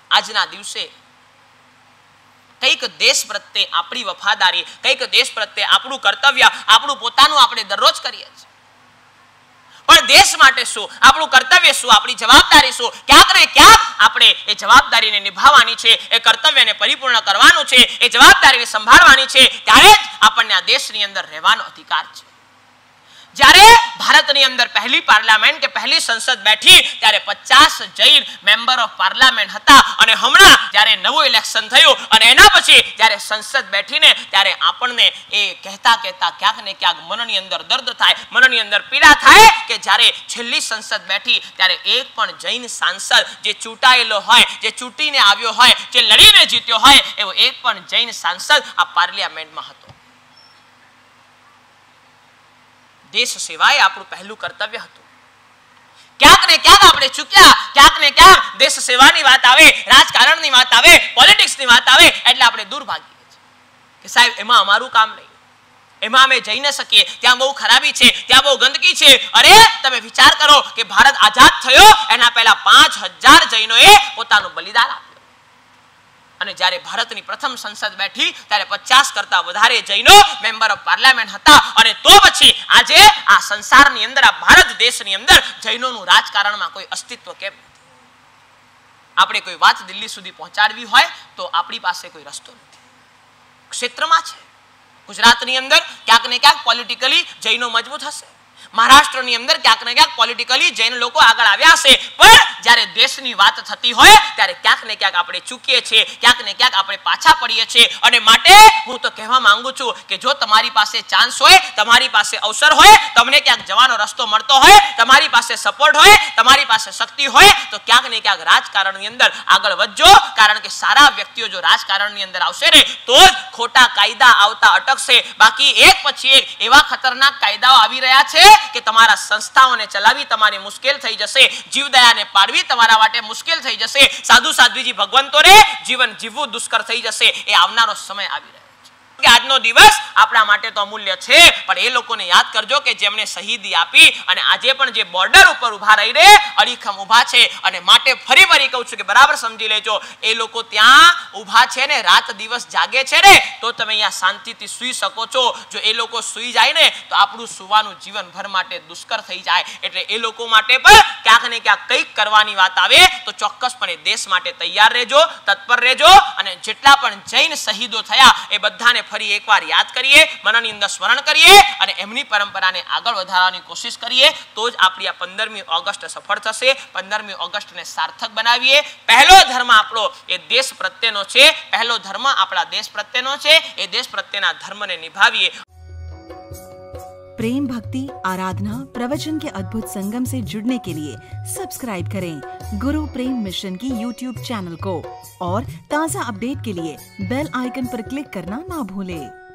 આજના દિવસે કંઈક દેશ પ્રત્યે આપણી વફાદારી, કંઈક દેશ પ્રત્યે આપણું કર્તવ્ય, આપણું પોતાનું આપણે દરરોજ કરીએ છીએ, પણ દેશ માટે શું, આપણું કર્તવ્ય શું, આપણી જવાબદારી શું, ક્યાંક ને ક્યાંક આપણે એ જવાબદારીને નિભાવવાની છે, એ કર્તવ્યને પરિપૂર્ણ કરવાનું છે, એ જવાબદારીને સંભાળવાની છે, ત્યારે જ આપણને આ દેશની અંદર રહેવાનો અધિકાર છે. જ્યારે ભારતની અંદર પહેલી પાર્લામેન્ટ કે પહેલી સંસદ બેઠી ત્યારે 50 જૈન મેમ્બર ઓફ પાર્લામેન્ટ હતા, અને હમણાં જ્યારે નવું ઇલેક્શન થયું અને એના પછી જ્યારે સંસદ બેઠીને ત્યારે આપણને એ કહેતા ક્યાંક ને ક્યાંક મનની અંદર દર્દ થાય, મનની અંદર પીડા થાય કે જ્યારે છેલ્લી સંસદ બેઠી ત્યારે એક પણ જૈન સાંસદ જે ચૂંટાયેલો હોય, જે ચૂંટીને આવ્યો હોય, જે લડીને જીત્યો હોય, એવો એક પણ જૈન સાંસદ આ પાર્લામેન્ટમાં હતો. દેશ સેવા એ આપણું પહેલું કર્તવ્ય હતું. ક્યાંક ને ક્યાંક આપણે ચૂક્યા, ક્યાંક ને ક્યાંક દેશ સેવાની વાત આવે, રાજકારણની વાત આવે, પોલિટિક્સની વાત આવે એટલે આપણે દૂર ભાગીએ છીએ કે સાહેબ એમાં અમારું કામ નહીં, એમાં અમે જઈ ન શકીએ, ત્યાં બહુ ખરાબી છે, ત્યાં બહુ ગંદકી છે. અરે તમે વિચાર કરો કે ભારત આઝાદ થયો એના પહેલા 5000 જૈનોએ પોતાનું બલિદાન આપ્યું, અને જ્યારે ભારતની પ્રથમ સંસદ બેઠી ત્યારે 50 કરતા વધારે જૈનો મેમ્બર ઓફ પાર્લામેન્ટ હતા, અને તો પછી આજે આ સંસારની અંદર, આ ભારત દેશની અંદર જૈનોનું રાજકારણમાં કોઈ અસ્તિત્વ કેમ નથી? આપણે કોઈ વાત દિલ્હી સુધી પહોંચાડવી હોય તો આપણી પાસે કોઈ રસ્તો નથી. ક્ષેત્રમાં છે, ગુજરાતની અંદર ક્યાંક ને ક્યાંક પોલિટિકલી જૈનો મજબૂત હશે, મહારાષ્ટ્રની અંદર ક્યાંક ને ક્યાંક પોલિટિકલી જૈન લોકો આગળ આવ્યા હશે, પણ જ્યારે દેશની વાત થતી હોય ત્યારે ક્યાંક ને ક્યાંક આપણે ચૂકીએ છીએ, ક્યાંક ને ક્યાંક આપણે પાછા પડીએ છીએ. અને માટે હું તો કહેવા માંગુ છું કે જો તમારી પાસે ચાન્સ હોય, તમારી પાસે અવસર હોય, તમને ક્યાંક જવાનો રસ્તો મળતો હોય, તમારી પાસે સપોર્ટ હોય, તમારી પાસે શક્તિ હોય, તો ક્યાંક ને ક્યાંક રાજકારણની અંદર આગળ વધજો. કારણ કે સારા વ્યક્તિઓ જો રાજકારણની અંદર આવશે ને તો જ ખોટા કાયદા આવતા અટકશે. બાકી એક પછી એક એવા ખતરનાક કાયદાઓ આવી રહ્યા છે કે તમારા સંસ્થાઓને ચલાવી તમારી મુશ્કેલ થઈ જશે, જીવદયાને પાડવી તમારા માટે મુશ્કેલ થઈ જશે, સાધુ સાધ્વીજી ભગવંતોને જીવન જીવવું દુષ્કર થઈ જશે. એ આવનારો સમય આવી રહ્યો છે કે આજનો દિવસ આપણા માટે તો અમૂલ્ય છે, પણ એ લોકોને યાદ કરજો કે જેમને શહીદી આપી અને આજે પણ જે બોર્ડર ઉપર ઉભા રહીને અડીખમ ઉભા છે. અને માટે ફરી કહું છું કે બરાબર સમજી લેજો, એ લોકો ત્યાં ઉભા છે ને રાત દિવસ જાગે છે ને તો તમે અહીંયા શાંતિથી સૂઈ શકો છો. જો એ લોકો સૂઈ જાય ને તો આપણું સુવાનું જીવનભર માટે દુષ્કર થઈ જાય. એટલે એ લોકો માટે પણ ક્યાંક ને ક્યાંક કંઈક કરવાની વાત આવે તો ચોક્કસપણે દેશ માટે તૈયાર રહેજો, તત્પર રહેજો. અને જેટલા પણ જૈન શહીદો થયા એ બધાને ફરી એકવાર યાદ કરીએ, મનની અંદર સ્મરણ કરીએ અને એમની પરંપરાને આગળ વધારવાની કોશિશ કરીએ, તો જ આપણી આ 15મી ઓગસ્ટ સફળ થશે. 15મી ઓગસ્ટને સાર્થક બનાવીએ. પહેલો ધર્મ આપણો એ દેશ પ્રત્યેનો છે, પહેલો ધર્મ આપણા દેશ પ્રત્યેનો છે, એ દેશ પ્રત્યેના ધર્મને નિભાવીએ. प्रेम भक्ति आराधना प्रवचन के अद्भुत संगम से जुड़ने के लिए सब्सक्राइब करें गुरु प्रेम मिशन की YouTube चैनल को और ताज़ा अपडेट के लिए बेल आइकन पर क्लिक करना ना भूलें।